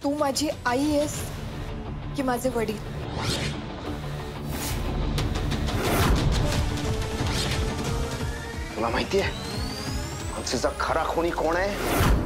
तू माझी आई आहेस की माझे वडील? तुला माहितीये हंसेचा खरा खुनी कोण आहे?